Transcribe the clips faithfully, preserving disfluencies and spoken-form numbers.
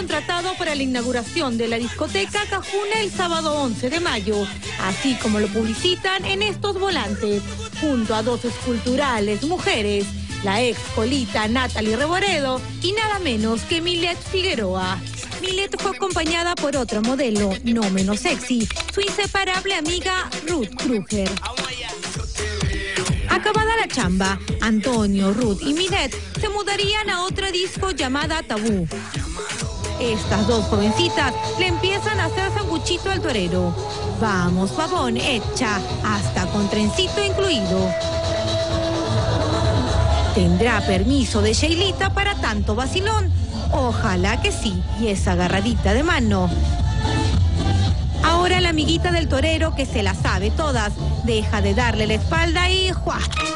contratado para la inauguración de la discoteca Cajuna el sábado once de mayo, así como lo publicitan en estos volantes, junto a dos esculturales mujeres, la ex colita Natalie Reboredo y nada menos que Milet Figueroa. Milet fue acompañada por otra modelo, no menos sexy, su inseparable amiga Ruth Kruger. Acabada la chamba, Antonio, Ruth y Milet se mudarían a otra disco llamada Tabú. Estas dos jovencitas le empiezan a hacer sanguchito al torero. Vamos, pavón, hecha, hasta con trencito incluido. ¿Tendrá permiso de Sheilita para tanto vacilón? Ojalá que sí, y esa agarradita de mano. Ahora la amiguita del torero, que se la sabe todas, deja de darle la espalda y ¡juá!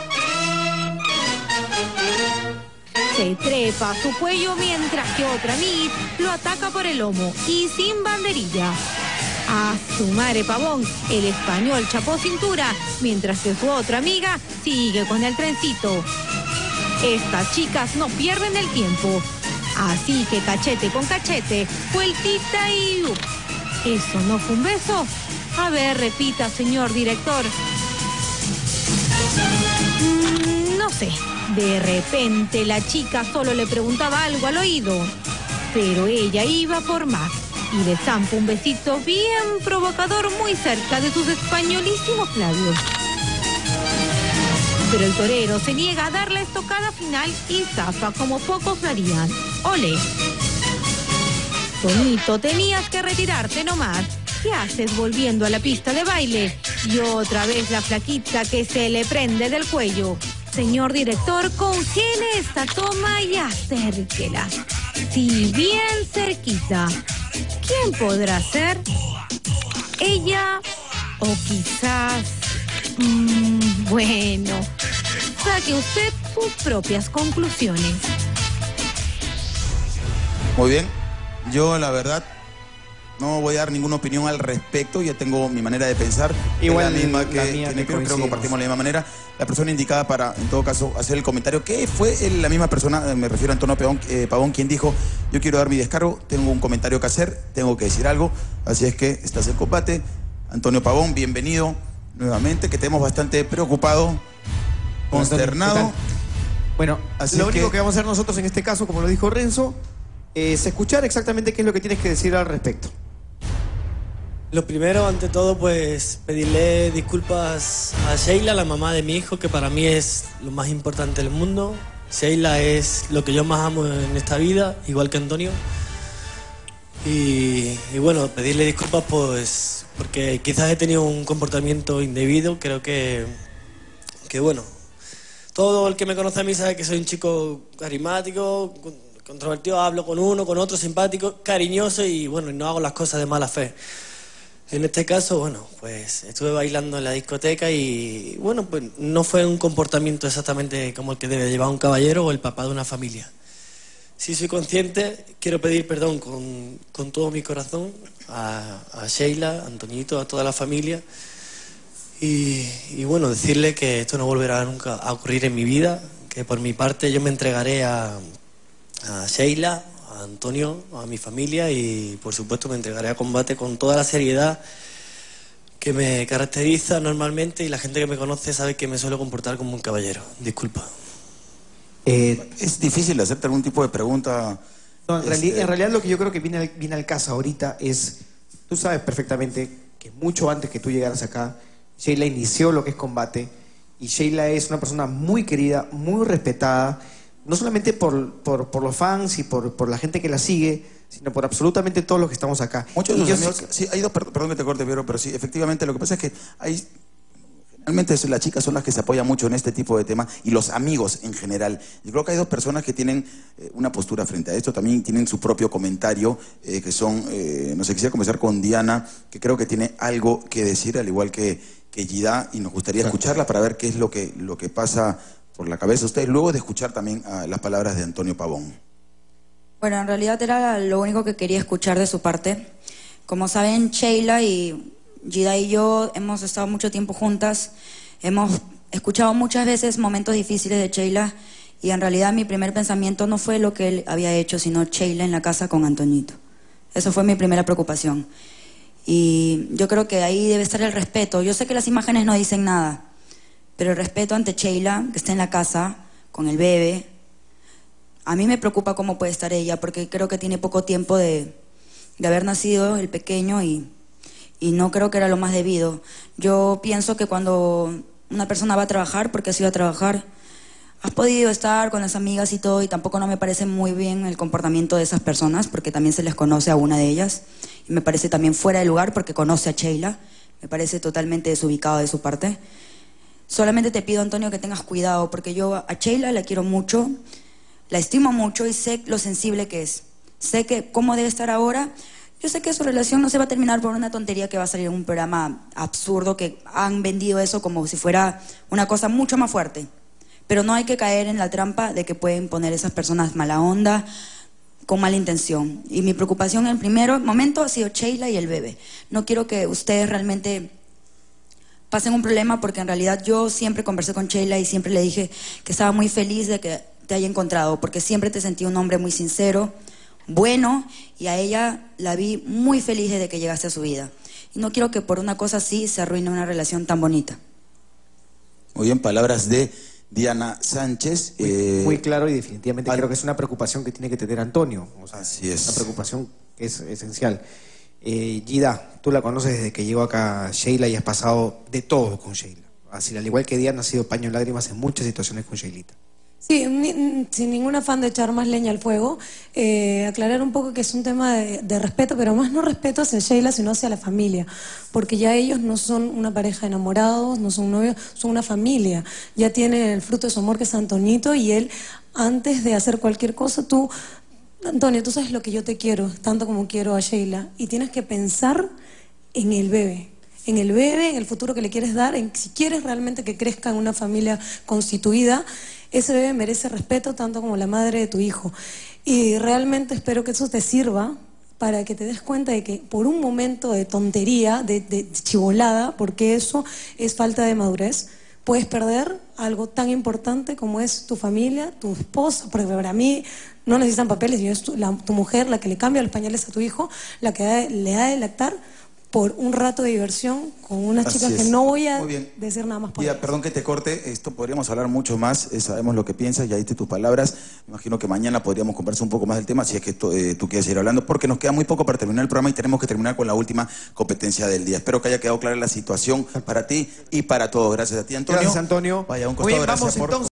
Se trepa a su cuello mientras que otra Miss lo ataca por el lomo y sin banderilla. A su madre pavón, el español chapó cintura, mientras que su otra amiga sigue con el trencito. Estas chicas no pierden el tiempo, así que cachete con cachete, vueltita y... Uh, ¿eso no fue un beso? A ver, repita, señor director. Mm, no sé. De repente la chica solo le preguntaba algo al oído, pero ella iba por más y le zampa un besito bien provocador muy cerca de sus españolísimos labios. Pero el torero se niega a dar la estocada final y zafa como pocos lo harían. ¡Ole! Tonito, tenías que retirarte nomás. ¿Qué haces volviendo a la pista de baile? Y otra vez la flaquita que se le prende del cuello. Señor director, congele esta toma y acérquela. Sí, bien cerquita. ¿Quién podrá ser? ¿Ella? ¿O quizás...? Mmm, bueno, saque usted sus propias conclusiones. Muy bien. Yo, la verdad, no voy a dar ninguna opinión al respecto. Ya tengo mi manera de pensar. Igual la misma que, la mía, que que creo que compartimos la misma manera. La persona indicada para, en todo caso, hacer el comentario, que fue él, la misma persona, me refiero a Antonio Pavón, eh, Pavón, quien dijo: yo quiero dar mi descargo, tengo un comentario que hacer, tengo que decir algo. Así es que estás en combate. Antonio Pavón, bienvenido nuevamente, que te hemos bastante preocupado, consternado. Bueno, así lo único que... que vamos a hacer nosotros en este caso, como lo dijo Renzo, es escuchar exactamente qué es lo que tienes que decir al respecto. Lo primero, ante todo, pues pedirle disculpas a Sheila, la mamá de mi hijo, que para mí es lo más importante del mundo. Sheila es lo que yo más amo en esta vida, igual que Antonio. Y, y bueno, pedirle disculpas pues porque quizás he tenido un comportamiento indebido. Creo que, que bueno, todo el que me conoce a mí sabe que soy un chico carismático, controvertido, hablo con uno, con otro, simpático, cariñoso y bueno, no hago las cosas de mala fe. En este caso, bueno, pues estuve bailando en la discoteca y bueno, pues no fue un comportamiento exactamente como el que debe llevar un caballero o el papá de una familia. Si soy consciente, quiero pedir perdón con, con todo mi corazón a, a Sheila, a Antoñito, a toda la familia y, y bueno, decirle que esto no volverá nunca a ocurrir en mi vida, que por mi parte yo me entregaré a, a Sheila, a Antonio, a mi familia y por supuesto me entregaré a combate con toda la seriedad que me caracteriza normalmente y la gente que me conoce sabe que me suelo comportar como un caballero. Disculpa. Eh, es difícil hacerte algún tipo de pregunta. No, en, este... reali en realidad lo que yo creo que viene al, viene al caso ahorita es, tú sabes perfectamente que mucho antes que tú llegaras acá, Sheila inició lo que es combate y Sheila es una persona muy querida, muy respetada, no solamente por, por, por los fans y por, por la gente que la sigue, sino por absolutamente todos los que estamos acá. Muchos de y sus yo amigos, sí, hay dos, perdón, perdón que te corte, Piero, pero sí, efectivamente lo que pasa es que hay... Realmente las chicas son las que se apoyan mucho en este tipo de temas y los amigos en general. Yo creo que hay dos personas que tienen eh, una postura frente a esto, también tienen su propio comentario, eh, que son, eh, no sé, quisiera comenzar con Diana, que creo que tiene algo que decir, al igual que, que Gida, y nos gustaría escucharla para ver qué es lo que, lo que pasa por la cabeza de ustedes, luego de escuchar también uh, las palabras de Antonio Pavón. Bueno, en realidad era lo único que quería escuchar de su parte. Como saben, Sheila y Gida y yo hemos estado mucho tiempo juntas, hemos escuchado muchas veces momentos difíciles de Sheila Y en realidad mi primer pensamiento no fue lo que él había hecho, sino Sheila en la casa con Antoñito. Eso fue mi primera preocupación. Y yo creo que ahí debe estar el respeto. Yo sé que las imágenes no dicen nada, pero el respeto ante Sheila, que está en la casa con el bebé, a mí me preocupa cómo puede estar ella, porque creo que tiene poco tiempo de, de haber nacido el pequeño y, y no creo que era lo más debido. Yo pienso que cuando una persona va a trabajar, porque has ido a trabajar, has podido estar con las amigas y todo, y tampoco no me parece muy bien el comportamiento de esas personas, porque también se les conoce a una de ellas, y me parece también fuera de lugar porque conoce a Sheila, me parece totalmente desubicado de su parte. Solamente te pido, Antonio, que tengas cuidado, porque yo a Sheila la quiero mucho, la estimo mucho y sé lo sensible que es. Sé que cómo debe estar ahora. Yo sé que su relación no se va a terminar por una tontería que va a salir en un programa absurdo, que han vendido eso como si fuera una cosa mucho más fuerte. Pero no hay que caer en la trampa de que pueden poner esas personas mala onda, con mala intención. Y mi preocupación en el primer momento ha sido Sheila y el bebé. No quiero que ustedes realmente pasen un problema, porque en realidad yo siempre conversé con Sheila y siempre le dije que estaba muy feliz de que te haya encontrado, porque siempre te sentí un hombre muy sincero, bueno, y a ella la vi muy feliz desde que llegaste a su vida. Y no quiero que por una cosa así se arruine una relación tan bonita. Muy bien, palabras de Diana Sánchez. Muy, eh, muy claro, y definitivamente al... creo que es una preocupación que tiene que tener Antonio. O sea, Así es. Una preocupación que es esencial. Eh, Gida, tú la conoces desde que llegó acá Sheila y has pasado de todo con Sheila. Así, al igual que Diana, ha sido paño en lágrimas en muchas situaciones con Sheilita. Sí, ni, sin ningún afán de echar más leña al fuego, eh, aclarar un poco que es un tema de, de respeto, pero más no respeto hacia Sheila, sino hacia la familia, porque ya ellos no son una pareja de enamorados, no son novios, son una familia, ya tienen el fruto de su amor, que es Antonito, y él, antes de hacer cualquier cosa, tú, Antonio, tú sabes lo que yo te quiero, tanto como quiero a Sheila, y tienes que pensar en el bebé. En el bebé, en el futuro que le quieres dar, en si quieres realmente que crezca en una familia constituida, ese bebé merece respeto tanto como la madre de tu hijo. Y realmente espero que eso te sirva para que te des cuenta de que por un momento de tontería, de, de chibolada, porque eso es falta de madurez, puedes perder algo tan importante como es tu familia, tu esposa, porque para mí no necesitan papeles, y es tu, la, tu mujer la que le cambia los pañales a tu hijo, la que da, le da de lactar, por un rato de diversión con unas Así chicas es. que no voy a Muy bien. decir nada más por Mira, ellas. perdón que te corte, esto podríamos hablar mucho más, eh, sabemos lo que piensas, ya diste tus palabras, me imagino que mañana podríamos conversar un poco más del tema, si es que tú, eh, tú quieres ir hablando, porque nos queda muy poco para terminar el programa y tenemos que terminar con la última competencia del día. Espero que haya quedado clara la situación para ti y para todos. Gracias a ti, Antonio. Gracias, Antonio. Vaya, un Muy costado, bien, gracias vamos por... entonces.